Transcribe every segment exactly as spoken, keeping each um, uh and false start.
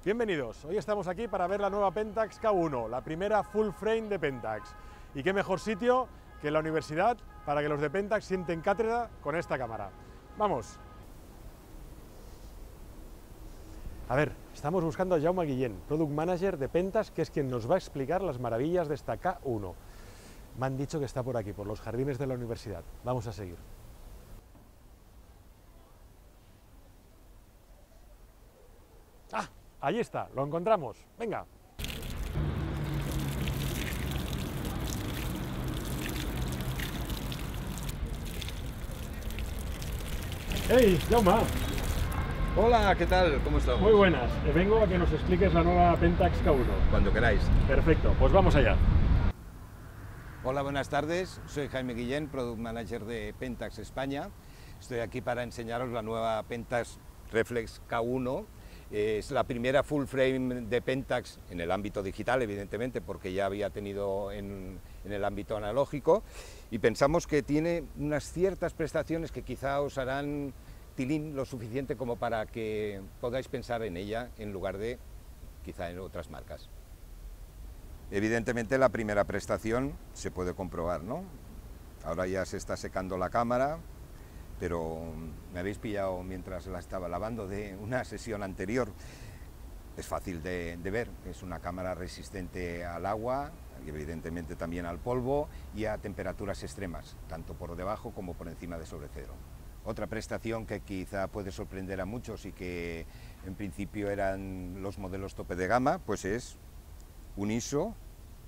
Bienvenidos, hoy estamos aquí para ver la nueva Pentax K uno, la primera full frame de Pentax. Y qué mejor sitio que la universidad para que los de Pentax sienten cátedra con esta cámara. ¡Vamos! A ver, estamos buscando a Jaume Guillén, Product Manager de Pentax, que es quien nos va a explicar las maravillas de esta K uno. Me han dicho que está por aquí, por los jardines de la universidad. Vamos a seguir. ¡Ah! Allí está, lo encontramos. Venga. ¡Hey, Jaume! Hola, ¿qué tal? ¿Cómo estamos? Muy buenas. Vengo a que nos expliques la nueva Pentax K uno. Cuando queráis. Perfecto, pues vamos allá. Hola, buenas tardes. Soy Jaime Guillén, Product Manager de Pentax España. Estoy aquí para enseñaros la nueva Pentax Reflex K uno. Es la primera full frame de Pentax en el ámbito digital, evidentemente, porque ya había tenido en, en el ámbito analógico, y pensamos que tiene unas ciertas prestaciones que quizá os harán tilín lo suficiente como para que podáis pensar en ella en lugar de quizá en otras marcas. Evidentemente la primera prestación se puede comprobar, ¿no? Ahora ya se está secando la cámara, pero me habéis pillado mientras la estaba lavando de una sesión anterior. Es fácil de, de ver, es una cámara resistente al agua y evidentemente también al polvo y a temperaturas extremas, tanto por debajo como por encima de sobre cero. Otra prestación que quizá puede sorprender a muchos y que en principio eran los modelos tope de gama, pues es un I S O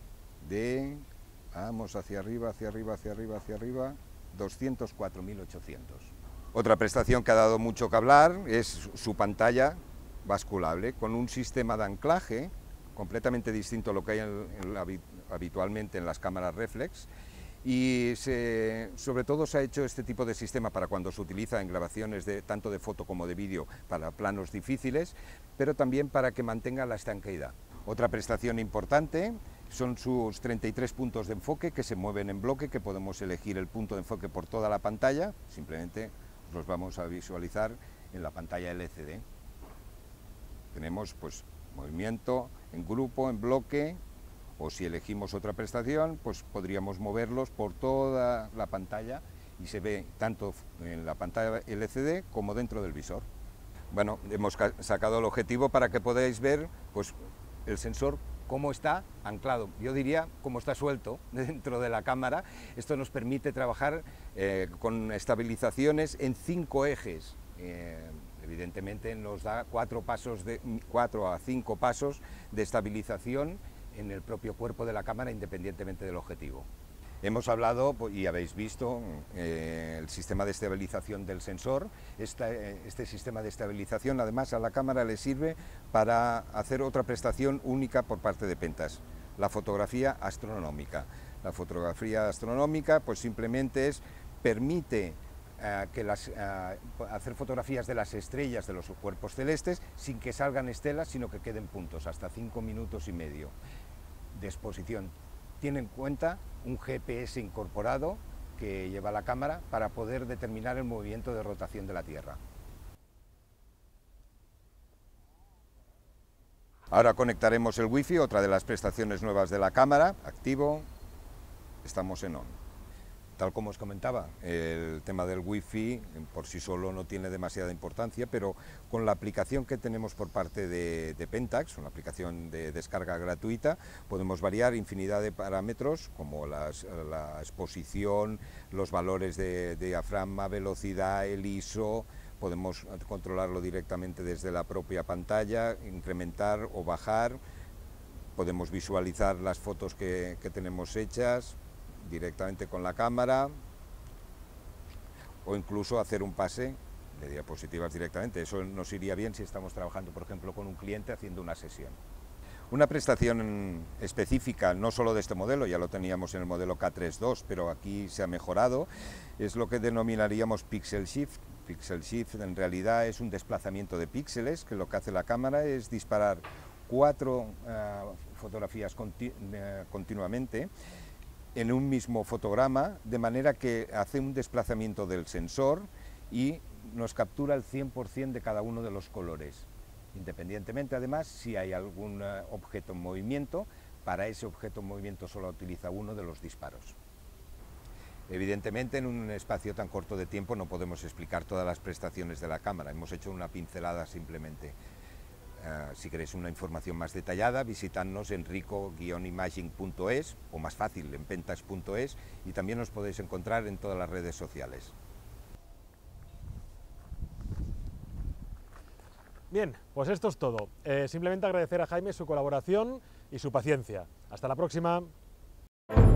de, vamos hacia arriba, hacia arriba, hacia arriba, hacia arriba, doscientos cuatro mil ochocientos. Otra prestación que ha dado mucho que hablar es su pantalla basculable, con un sistema de anclaje completamente distinto a lo que hay en, en, habitualmente en las cámaras reflex, y se, sobre todo se ha hecho este tipo de sistema para cuando se utiliza en grabaciones de, tanto de foto como de vídeo para planos difíciles, pero también para que mantenga la estanqueidad. Otra prestación importante son sus treinta y tres puntos de enfoque que se mueven en bloque, que podemos elegir el punto de enfoque por toda la pantalla, simplemente los vamos a visualizar en la pantalla L C D. Tenemos pues movimiento en grupo, en bloque, o si elegimos otra prestación, pues podríamos moverlos por toda la pantalla y se ve tanto en la pantalla L C D como dentro del visor. Bueno, hemos sacado el objetivo para que podáis ver pues el sensor cómo está anclado, yo diría cómo está suelto dentro de la cámara. Esto nos permite trabajar eh, con estabilizaciones en cinco ejes. Eh, evidentemente nos da cuatro, pasos de, cuatro a cinco pasos de estabilización en el propio cuerpo de la cámara independientemente del objetivo. Hemos hablado, y habéis visto, eh, el sistema de estabilización del sensor. Este, este sistema de estabilización, además, a la cámara le sirve para hacer otra prestación única por parte de Pentax, la fotografía astronómica. La fotografía astronómica, pues simplemente es, permite eh, que las, eh, hacer fotografías de las estrellas, de los cuerpos celestes, sin que salgan estelas, sino que queden puntos, hasta cinco minutos y medio de exposición. Tiene en cuenta un G P S incorporado que lleva la cámara para poder determinar el movimiento de rotación de la Tierra. Ahora conectaremos el Wi-Fi, otra de las prestaciones nuevas de la cámara, activo, estamos en on. Tal como os comentaba, el tema del Wi-Fi por sí solo no tiene demasiada importancia, pero con la aplicación que tenemos por parte de, de Pentax, una aplicación de descarga gratuita, podemos variar infinidad de parámetros como las, la exposición, los valores de, de diafragma, velocidad, el I S O. Podemos controlarlo directamente desde la propia pantalla, incrementar o bajar, podemos visualizar las fotos que, que tenemos hechas directamente con la cámara, o incluso hacer un pase de diapositivas directamente. Eso nos iría bien si estamos trabajando, por ejemplo, con un cliente haciendo una sesión. Una prestación específica, no solo de este modelo, ya lo teníamos en el modelo K tres punto dos, pero aquí se ha mejorado, es lo que denominaríamos Pixel Shift. Pixel Shift en realidad es un desplazamiento de píxeles, que lo que hace la cámara es disparar cuatro uh, fotografías conti uh, continuamente en un mismo fotograma, de manera que hace un desplazamiento del sensor y nos captura el cien por cien de cada uno de los colores. Independientemente, además, si hay algún uh, objeto en movimiento, para ese objeto en movimiento solo utiliza uno de los disparos. Evidentemente, en un espacio tan corto de tiempo no podemos explicar todas las prestaciones de la cámara, hemos hecho una pincelada simplemente. Uh, si queréis una información más detallada, visitadnos en rico guion imaging punto es o más fácil en pentas punto es, y también os podéis encontrar en todas las redes sociales. Bien, pues esto es todo. Eh, simplemente agradecer a Jaime su colaboración y su paciencia. Hasta la próxima.